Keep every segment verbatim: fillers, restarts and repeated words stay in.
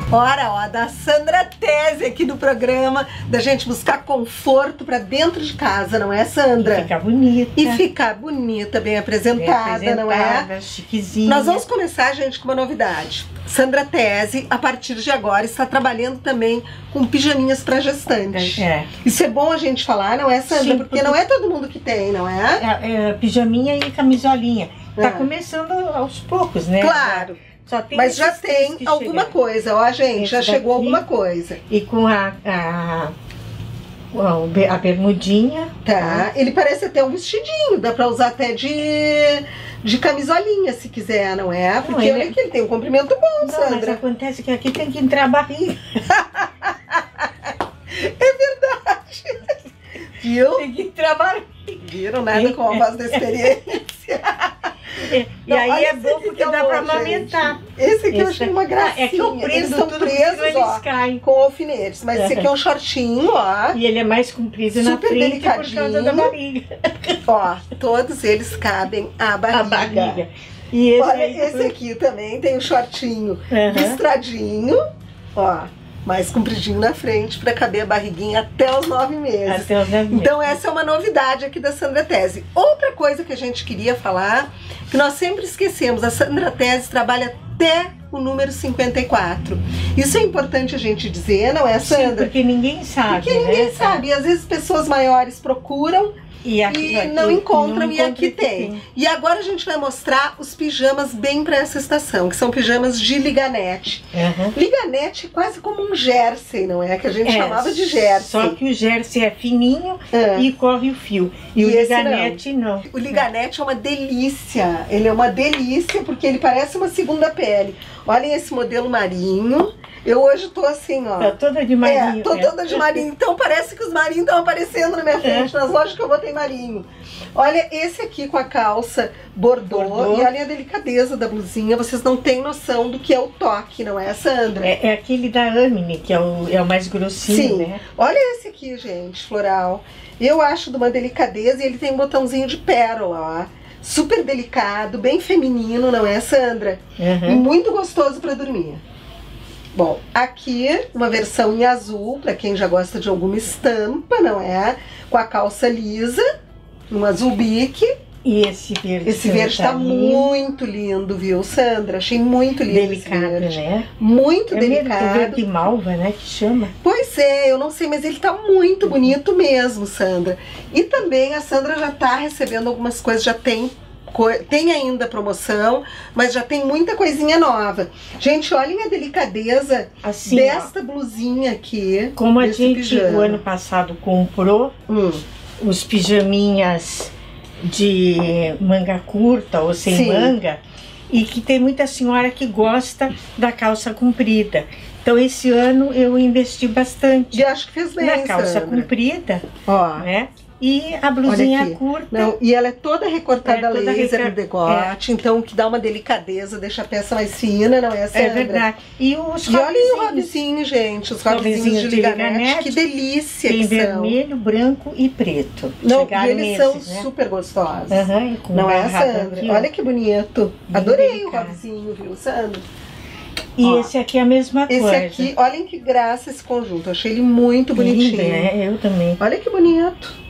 Hora, ó, da Sandra Tese aqui no programa, da gente buscar conforto pra dentro de casa, não é, Sandra? E ficar bonita. E ficar bonita, bem apresentada, bem apresentada, não é? Chiquezinha. Nós vamos começar, gente, com uma novidade. Sandra Tese, a partir de agora, está trabalhando também com pijaminhas para gestante. É. Isso é bom a gente falar, não é, Sandra? Sim, porque, porque não é todo mundo que tem, não é? É, é pijaminha e camisolinha. Tá É. começando aos poucos, né? Claro. Só tem Mas já esses três tem que alguma chegaram. coisa, ó, gente, Esse já chegou daqui. alguma coisa. E com a, a, a bermudinha. Tá, ele parece até um vestidinho, dá pra usar até de, de camisolinha, se quiser, não é? Porque ele olha é- que ele tem um comprimento bom, Não, mas Sandra. acontece que aqui tem que entrar a barriga. É verdade. Viu? Tem que entrar a barriga. Viram nada com a voz da experiência. E Não, aí olha é esse bom aqui porque que é dá bom, pra gente. amamentar. Esse aqui eu Esse achei uma daqui- gracinha. É que eu Eles prendo estão tudo, presos, porque ó, eles caem. com alfinetes. Mas esse aqui é um shortinho, ó. E ele é mais comprido na Super frente por causa delicadinho. da barriga. Ó, todos eles cabem à barriga. A barriga. E esse, Olha, aí, esse aqui também tem um shortinho Aham. listradinho, ó, mais compridinho na frente pra caber a barriguinha até os nove meses. Até os nove meses. Então essa é uma novidade aqui da Sandra Tese. Outra coisa que a gente queria falar, que nós sempre esquecemos, a Sandra Tese trabalha até o número cinquenta e quatro. Isso é importante a gente dizer, não é, Sim, Sandra? porque ninguém sabe, Porque ninguém né? sabe, e às vezes pessoas maiores procuram E, aqui, e aqui, não encontram, não e aqui encontra tem. E agora a gente vai mostrar os pijamas bem para essa estação, que são pijamas de liganete. Aham. Liganete é quase como um jersey, não é? Que a gente É, chamava de jersey. Só que o jersey é fininho É. e corre o fio. E, E o esse liganete não. O liganete é uma delícia, ele é uma delícia porque ele parece uma segunda pele. Olhem esse modelo marinho. Eu hoje tô assim, ó. Tá toda de marinho. É, tô né? toda de marinho. Então parece que os marinhos estão aparecendo na minha frente. Nas lojas que eu vou tem marinho. Olha esse aqui com a calça bordô. Bordô. E olha a delicadeza da blusinha. Vocês não têm noção do que é o toque, não é, Sandra? É, é aquele da Amine, que é o, é o mais grossinho, Sim. né? Olha esse aqui, gente, floral. Eu acho de uma delicadeza e ele tem um botãozinho de pérola, ó. Super delicado, bem feminino, não é, Sandra? E Aham. muito gostoso para dormir. Bom, aqui uma versão em azul, para quem já gosta de alguma estampa, não é? Com a calça lisa, um azul bique. E esse verde. Esse que verde tá ali, muito lindo, viu, Sandra? Achei muito lindo delicado, esse verde. né? Muito É mesmo, delicado. o verde malva, né? Que chama. Pois é, eu não sei, mas ele tá muito bonito mesmo, Sandra. E também a Sandra já tá recebendo algumas coisas, já tem... Tem ainda promoção, mas já tem muita coisinha nova. Gente, olhem a delicadeza Assim, desta blusinha aqui. ó, como a desse gente pijama. o ano passado comprou Hum, os pijaminhas de manga curta ou sem Sim. manga, e que tem muita senhora que gosta da calça comprida. Então esse ano eu investi bastante e acho que fez bem, na calça Sandra. comprida, Ó, né? E a olha blusinha aqui. curta. Não, e ela é toda recortada É, toda laser no reca- decote, então o que dá uma delicadeza, deixa a peça mais fina, não é, Sandra? É verdade. E os E olhem o robezinhos. robzinho, gente, os robzinhos Robezinhos de de liganete, liganete. que delícia Tem que são. vermelho, branco e preto. Não, Chegaram e eles nesses, são né? super gostosos. Aham, e com Não é, barrado Sandra? aqui, ó. Olha que bonito. Bem Adorei delicado. o robzinho, viu, Sandra? E Ó, esse aqui é a mesma Esse coisa. aqui, olhem que graça esse conjunto. Eu achei ele muito Lindo, bonitinho. né? Eu também. Olha que bonito.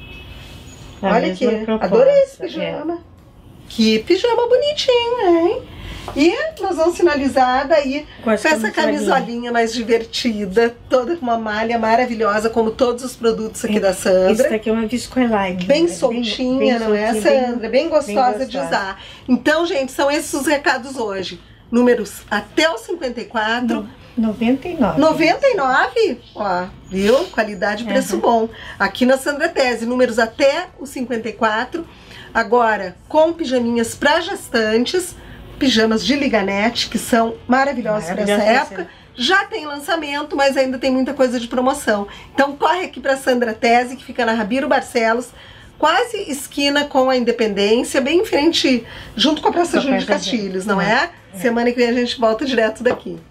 A Olha aqui. mesma proposta, Adorei esse é. pijama. Que pijama bonitinho, hein? E nós vamos finalizar daí Com com as essa camisolinhas. camisolinha mais divertida, toda com uma malha maravilhosa, como todos os produtos aqui da Esse Sandra. daqui é uma viscoelike. Bem né? soltinha, bem não é, soltinha, Sandra? Bem gostosa bem de gostosa. usar. Então, gente, são esses os recados hoje. Números até o cinquenta e quatro. noventa e nove. noventa e nove? Ó, viu? Qualidade e preço Uhum. bom. Aqui na Sandra Tese, números até o cinquenta e quatro. Agora, com pijaminhas para gestantes, pijamas de liganete, que são maravilhosos para essa Maravilhosa época. Já tem lançamento, mas ainda tem muita coisa de promoção. Então corre aqui para Sandra Tese, que fica na Rabiro Barcelos, quase esquina com a Independência, bem em frente, junto com a Praça Com a Júlio de Praça Castilhos, Júlio. não é? É. Semana que vem a gente volta direto daqui.